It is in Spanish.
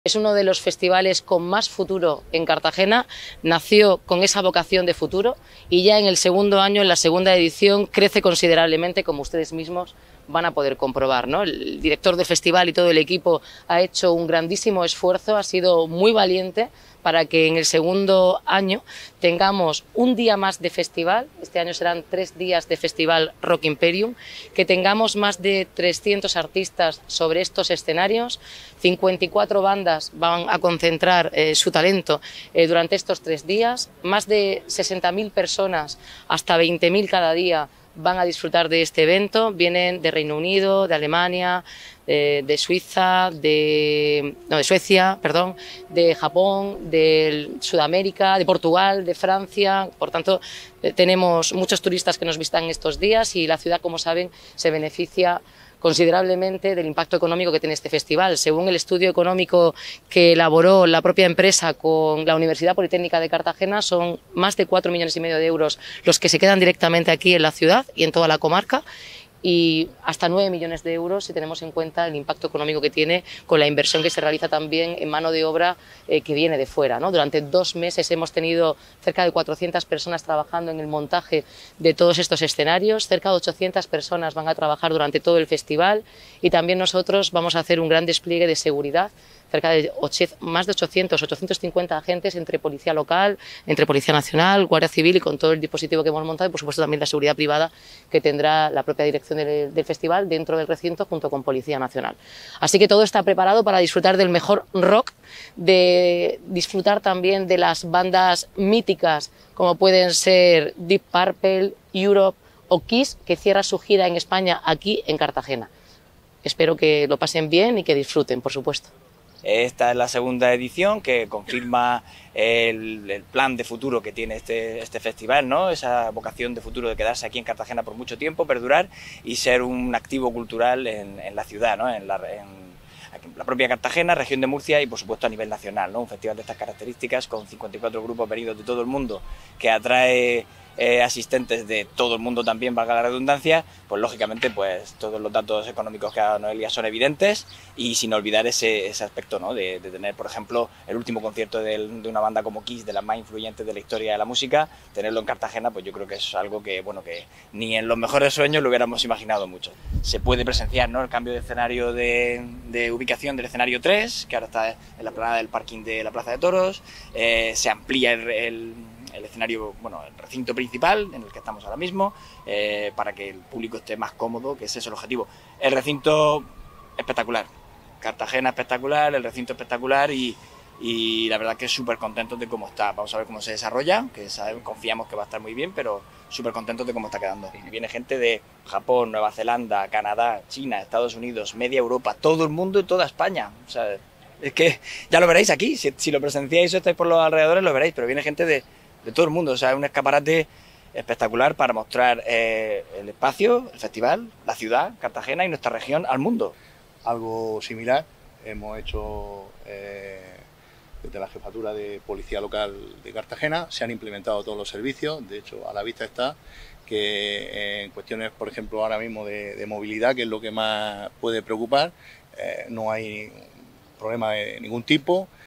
Es uno de los festivales con más futuro en Cartagena, nació con esa vocación de futuro y ya en el segundo año, en la segunda edición, crece considerablemente, como ustedes mismos van a poder comprobar, ¿no? El director del festival y todo el equipo ha hecho un grandísimo esfuerzo, ha sido muy valiente para que en el segundo año tengamos un día más de festival, este año serán 3 días de festival Rock Imperium, que tengamos más de 300 artistas sobre estos escenarios, 54 bandas van a concentrar su talento durante estos 3 días, más de 60.000 personas, hasta 20.000 cada día, van a disfrutar de este evento, vienen de Reino Unido, de Alemania, de Suiza, de Suecia, perdón, de Japón, de Sudamérica, de Portugal, de Francia. Por tanto, tenemos muchos turistas que nos visitan estos días y la ciudad, como saben, se beneficia considerablemente del impacto económico que tiene este festival. Según el estudio económico que elaboró la propia empresa con la Universidad Politécnica de Cartagena, son más de 4,5 millones de euros los que se quedan directamente aquí en la ciudad y en toda la comarca, y hasta 9 millones de euros si tenemos en cuenta el impacto económico que tiene con la inversión que se realiza también en mano de obra que viene de fuera, ¿no? Durante 2 meses hemos tenido cerca de 400 personas trabajando en el montaje de todos estos escenarios, cerca de 800 personas van a trabajar durante todo el festival y también nosotros vamos a hacer un gran despliegue de seguridad, cerca de más de 850 agentes entre policía local, entre policía nacional, guardia civil y con todo el dispositivo que hemos montado y por supuesto también la seguridad privada que tendrá la propia dirección del festival dentro del recinto junto con Policía Nacional. Así que todo está preparado para disfrutar del mejor rock, de disfrutar también de las bandas míticas como pueden ser Deep Purple, Europe o Kiss, que cierra su gira en España aquí en Cartagena. Espero que lo pasen bien y que disfruten, por supuesto. Esta es la segunda edición que confirma el plan de futuro que tiene este festival, ¿no? Esa vocación de futuro de quedarse aquí en Cartagena por mucho tiempo, perdurar y ser un activo cultural en la ciudad, ¿no? En la propia Cartagena, región de Murcia y por supuesto a nivel nacional, ¿no? Un festival de estas características con 54 grupos venidos de todo el mundo que atrae asistentes de todo el mundo también, valga la redundancia, pues lógicamente pues todos los datos económicos que ha dado Noelia son evidentes y sin olvidar ese aspecto, ¿no? de tener, por ejemplo, el último concierto de una banda como Kiss, de las más influyentes de la historia de la música, tenerlo en Cartagena, pues yo creo que es algo que, bueno, que ni en los mejores sueños lo hubiéramos imaginado mucho. Se puede presenciar, ¿no? El cambio de escenario de ubicación del escenario 3, que ahora está en la explanada del parking de la Plaza de Toros, se amplía el escenario, bueno, el recinto principal en el que estamos ahora mismo, para que el público esté más cómodo, que ese es el objetivo. El recinto espectacular, Cartagena espectacular, el recinto espectacular y la verdad que súper contentos de cómo está. Vamos a ver cómo se desarrolla, que confiamos que va a estar muy bien, pero súper contentos de cómo está quedando. Y viene gente de Japón, Nueva Zelanda, Canadá, China, Estados Unidos, media Europa, todo el mundo y toda España. O sea, es que ya lo veréis aquí, si lo presenciáis o estáis por los alrededores lo veréis, pero viene gente de todo el mundo. O sea, es un escaparate espectacular para mostrar el espacio, el festival, la ciudad, Cartagena y nuestra región al mundo. Algo similar hemos hecho desde la Jefatura de Policía Local de Cartagena. Se han implementado todos los servicios, de hecho a la vista está que en cuestiones, por ejemplo, ahora mismo de movilidad, que es lo que más puede preocupar, no hay problema de ningún tipo.